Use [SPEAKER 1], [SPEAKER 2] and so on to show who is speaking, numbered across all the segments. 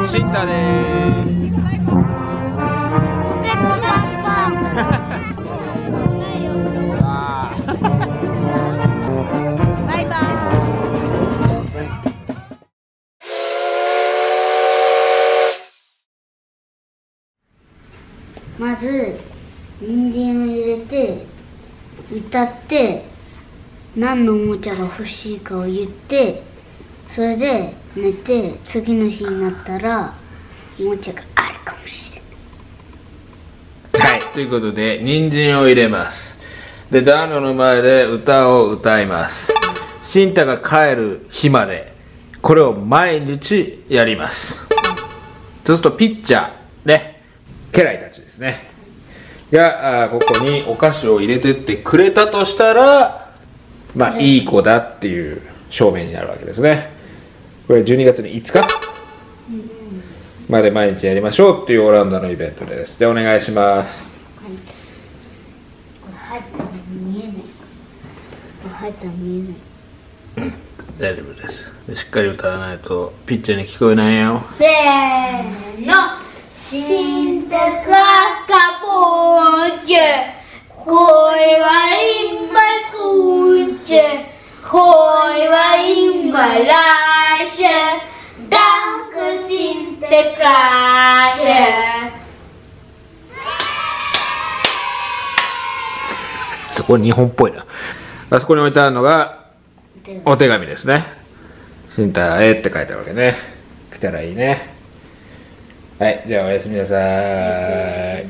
[SPEAKER 1] シンタでーす。
[SPEAKER 2] ポケットガンパン。バイバイ。まず人参を入れて歌って何のおもちゃが欲しいかを言って、それで寝て次の日になったらおもちゃがあるかもしれない。
[SPEAKER 1] はい、ということで人参を入れます。で暖炉の前で歌を歌います。シンタが帰る日までこれを毎日やります。そうするとピッチャーね、家来たちですねがここにお菓子を入れてってくれたとしたら、まあいい子だっていう証明になるわけですね。これ12月に5日まで毎日やりましょうっていうオランダのイベントです。でお願いします。
[SPEAKER 2] これ入ったら見えない。これ入ったら見えない。
[SPEAKER 1] 大丈夫です。でしっかり歌わないとピッチャーに聞こえないよ。
[SPEAKER 2] せーの。Sinterklaas kapoentje, gooi maar in mijn schoentje, gooi maar in mijn laarsje, dank u Sinterklaasje.
[SPEAKER 1] そこ日本っぽいな。あそこに置いてあるのがお手紙ですね。シンタへって書いてあるわけね。来たらいいね。はい、じゃあおやすみなさーい。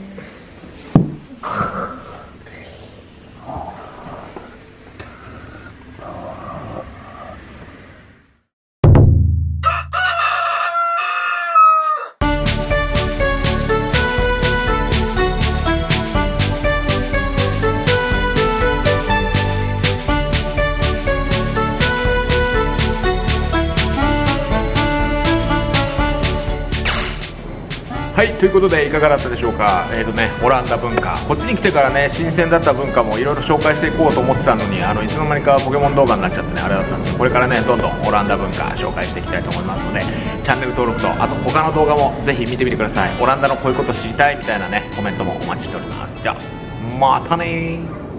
[SPEAKER 1] はい、ということでいかがだったでしょうか。オランダ文化、こっちに来てからね新鮮だった文化もいろいろ紹介していこうと思ってたのに、いつの間にかポケモン動画になっちゃってね、あれだったんですけど、これからねどんどんオランダ文化紹介していきたいと思いますので、チャンネル登録とあと他の動画もぜひ見てみてください。オランダのこういうこと知りたいみたいなねコメントもお待ちしております。じゃあまたねー。